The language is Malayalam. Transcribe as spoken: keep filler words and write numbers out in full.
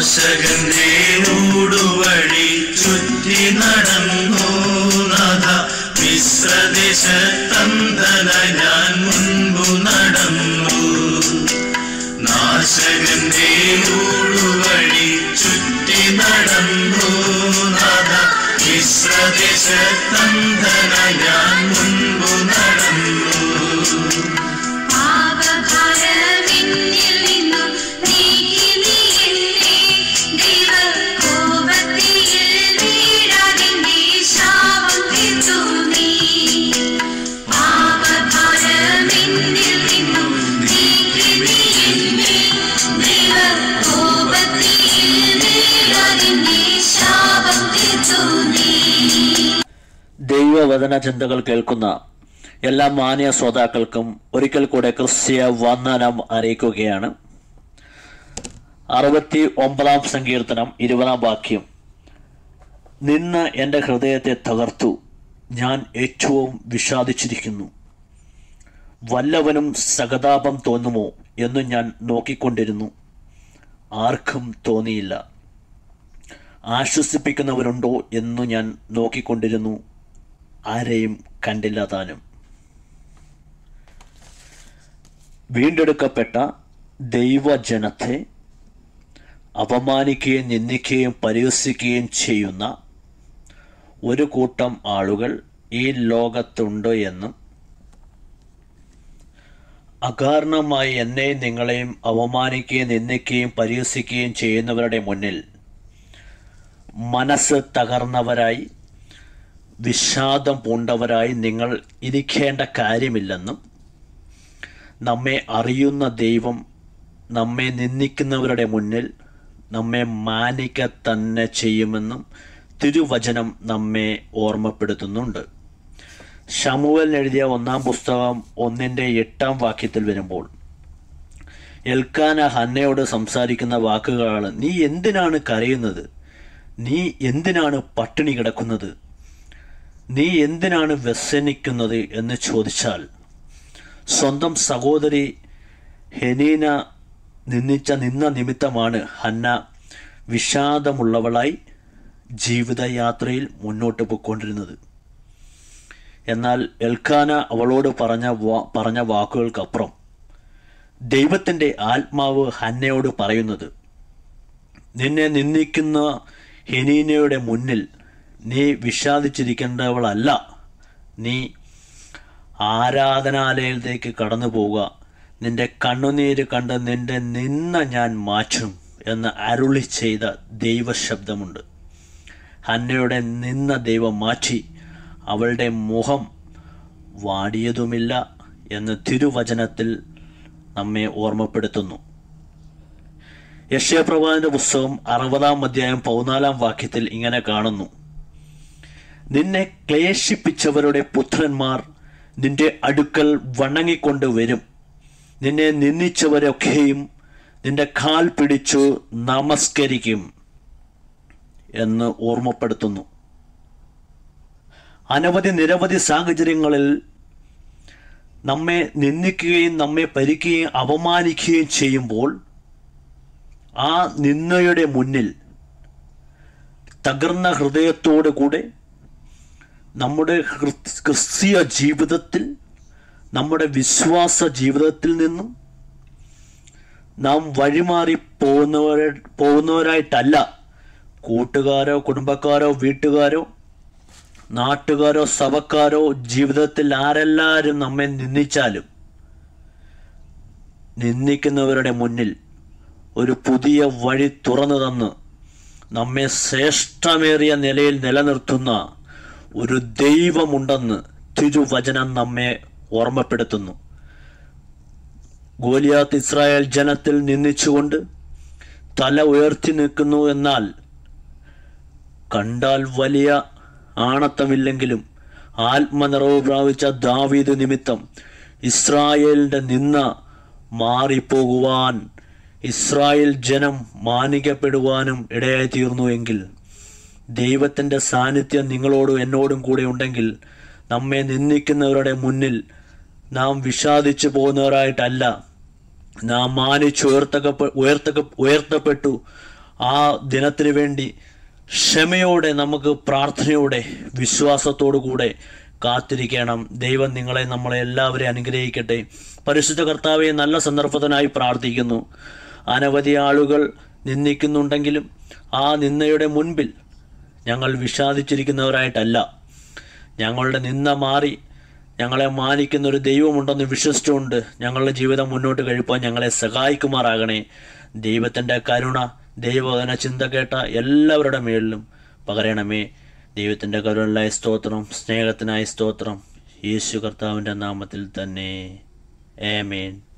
നാശകന്റെ ഊടുവഴി ചുറ്റി നടന്നു നാഥ മിശ്രദേശത്തന്തന ഞാൻ മുൻപു നടന്നു. നാശകന്റെ ഊടുവഴി ചുറ്റി നടന്നു നാഥ മിശ്രദേശത്തന്തന ഞാൻ മുൻപു നടന്നു. ദൈവവചന ചിന്തകൾ കേൾക്കുന്ന എല്ലാ മാന്യ ശ്രോതാക്കൾക്കും ഒരിക്കൽ കൂടെ ക്രിസ്തീയ വന്ദനം അറിയിക്കുകയാണ്. അറുപത്തി ഒമ്പതാം സങ്കീർത്തനം ഇരുപതാം വാക്യം. നിന്ന് എൻ്റെ ഹൃദയത്തെ തകർത്തു, ഞാൻ ഏറ്റവും വിഷാദിച്ചിരിക്കുന്നു. വല്ലവനും സഹതാപം തോന്നുമോ എന്ന് ഞാൻ നോക്കിക്കൊണ്ടിരുന്നു, ആർക്കും തോന്നിയില്ല. ആശ്വസിപ്പിക്കുന്നവരുണ്ടോ എന്നു ഞാൻ നോക്കിക്കൊണ്ടിരുന്നു, ആരെയും കണ്ടില്ല താനും. വീണ്ടെടുക്കപ്പെട്ട ദൈവജനത്തെ അപമാനിക്കുകയും നിന്ദിക്കുകയും പരിഹസിക്കുകയും ചെയ്യുന്ന ഒരു കൂട്ടം ആളുകൾ ഈ ലോകത്തുണ്ട് എന്നും അകാരണമായി എന്നെയും നിങ്ങളെയും അപമാനിക്കുകയും നിന്ദിക്കുകയും പരിഹസിക്കുകയും ചെയ്യുന്നവരുടെ മുന്നിൽ മനസ്സ് തകർന്നവരായി വിഷാദം പൂണ്ടവരായി നിങ്ങൾ ഇരിക്കേണ്ട കാര്യമില്ലെന്നും നമ്മെ അറിയുന്ന ദൈവം നമ്മെ നിന്ദിക്കുന്നവരുടെ മുന്നിൽ നമ്മെ മാനിക്ക തന്നെ ചെയ്യുമെന്നും തിരുവചനം നമ്മെ ഓർമ്മപ്പെടുത്തുന്നുണ്ട്. ശമൂവേൽ എഴുതിയ ഒന്നാം പുസ്തകം ഒന്നിൻ്റെ എട്ടാം വാക്യത്തിൽ വരുമ്പോൾ എൽക്കാന ഹന്നയോട് സംസാരിക്കുന്ന വാക്കുകളാണ്: നീ എന്തിനാണ് കരയുന്നത്? നീ എന്തിനാണ് പട്ടിണി കിടക്കുന്നത്? നീ എന്തിനാണ് വ്യസനിക്കുന്നത് എന്ന് ചോദിച്ചാൽ, സ്വന്തം സഹോദരി ഹെനീന നിന്ദിച്ച നിന്ന നിമിത്തമാണ് ഹന്ന വിഷാദമുള്ളവളായി ജീവിതയാത്രയിൽ മുന്നോട്ട് പോയിക്കൊണ്ടിരുന്നത്. എന്നാൽ എൽക്കാന അവളോട് പറഞ്ഞ പറഞ്ഞ വാക്കുകൾക്കപ്പുറം ദൈവത്തിൻ്റെ ആത്മാവ് ഹന്നയോട് പറയുന്നത്, നിന്നെ നിന്ദിക്കുന്ന ഹെനീനയുടെ മുന്നിൽ നീ വിഷാദിച്ചിരിക്കേണ്ടവളല്ല, നീ ആരാധനാലയത്തിലേക്ക് കടന്നു പോവുക, നിന്റെ കണ്ണുനീര് കണ്ട് നിന്റെ നിന്ന ഞാൻ മാറ്റും എന്ന് അരുളി ചെയ്ത ദൈവശബ്ദമുണ്ട്. ഹന്നയുടെ നിന്ന ദൈവം മാറ്റി, അവളുടെ മുഖം വാടിയതുമില്ല എന്ന് തിരുവചനത്തിൽ നമ്മെ ഓർമ്മപ്പെടുത്തുന്നു. യെശയ്യാപ്രവാചകന്റെ പുസ്തകം അറുപതാം അധ്യായം പതിനാലാം വാക്യത്തിൽ ഇങ്ങനെ കാണുന്നു: നിന്നെ ക്ലേശിപ്പിച്ചവരുടെ പുത്രന്മാർ നിന്റെ അടുക്കൽ വണങ്ങിക്കൊണ്ട് വരും, നിന്നെ നിന്ദിച്ചവരൊക്കെയും നിന്റെ കാൽ പിടിച്ചു നമസ്കരിക്കും എന്ന് ഓർമ്മപ്പെടുത്തുന്നു. അനവധി നിരവധി സാഹചര്യങ്ങളിൽ നമ്മെ നിന്ദിക്കുകയും നമ്മെ പരിക്കുകയും അപമാനിക്കുകയും ചെയ്യുമ്പോൾ ആ നിന്ദയുടെ മുന്നിൽ തകർന്ന ഹൃദയത്തോടു കൂടെ നമ്മുടെ ക്രിസ്തീയ ജീവിതത്തിൽ, നമ്മുടെ വിശ്വാസ ജീവിതത്തിൽ നിന്നും നാം വഴിമാറി പോകുന്നവരെ പോകുന്നവരായിട്ടല്ല കൂട്ടുകാരോ കുടുംബക്കാരോ വീട്ടുകാരോ നാട്ടുകാരോ സഭക്കാരോ ജീവിതത്തിൽ ആരെല്ലാവരും നമ്മെ നിന്ദിച്ചാലും നിന്ദിക്കുന്നവരുടെ മുന്നിൽ ഒരു പുതിയ വഴി തുറന്നു തന്ന് നമ്മെ ശ്രേഷ്ഠമേറിയ നിലയിൽ നിലനിർത്തുന്ന ഒരു ദൈവമുണ്ടെന്ന് തിരുവചനം നമ്മെ ഓർമ്മപ്പെടുത്തുന്നു. ഗോലിയാത്ത് ഇസ്രായേൽ ജനത്തിൽ നിന്ദിച്ചുകൊണ്ട് തല ഉയർത്തി നിൽക്കുന്നു. എന്നാൽ കണ്ടാൽ വലിയ ആണത്തമില്ലെങ്കിലും ആത്മനിറവ് പ്രാപിച്ച ദാവീദ് നിമിത്തം ഇസ്രായേലിൻ്റെ നിന്ന മാറിപ്പോകുവാൻ, ഇസ്രായേൽ ജനം മാനിക്കപ്പെടുവാനും ഇടയായി തീർന്നു. എങ്കിൽ ദൈവത്തിൻ്റെ സാന്നിധ്യം നിങ്ങളോടും എന്നോടും കൂടെ ഉണ്ടെങ്കിൽ നമ്മെ നിന്ദിക്കുന്നവരുടെ മുന്നിൽ നാം വിഷാദിച്ചു പോകുന്നവരായിട്ടല്ല, നാം മാനിച്ച് ഉയർത്തക ഉയർത്തക ഉയർത്തപ്പെട്ടു ആ ദിനത്തിന് വേണ്ടി ക്ഷമയോടെ നമുക്ക് പ്രാർത്ഥനയോടെ വിശ്വാസത്തോടു കൂടെ കാത്തിരിക്കണം. ദൈവം നിങ്ങളെ നമ്മളെ എല്ലാവരെയും അനുഗ്രഹിക്കട്ടെ. പരിശുദ്ധ കർത്താവെ, നല്ല സന്ദർഭത്തിനായി പ്രാർത്ഥിക്കുന്നു. അനവധി ആളുകൾ നിന്ദിക്കുന്നുണ്ടെങ്കിലും ആ നിന്ദയുടെ മുൻപിൽ ഞങ്ങൾ വിഷാദിച്ചിരിക്കുന്നവരായിട്ടല്ല, ഞങ്ങളുടെ നിന്ദ മാറി ഞങ്ങളെ മാനിക്കുന്ന ഒരു ദൈവമുണ്ടെന്ന് വിശ്വസിച്ചുകൊണ്ട് ഞങ്ങളുടെ ജീവിതം മുന്നോട്ട് കഴിപ്പാൻ ഞങ്ങളെ സഹായിക്കുമാറാകണേ. ദൈവത്തിൻ്റെ കരുണ, ദൈവവചന ചിന്ത കേട്ട എല്ലാവരുടെ മേളിലും പകരണമേ. ദൈവത്തിൻ്റെ കരുണയായ സ്തോത്രം, സ്നേഹത്തിനായ സ്തോത്രം, യേശു കർത്താവിൻ്റെ നാമത്തിൽ തന്നെ. ആമേൻ.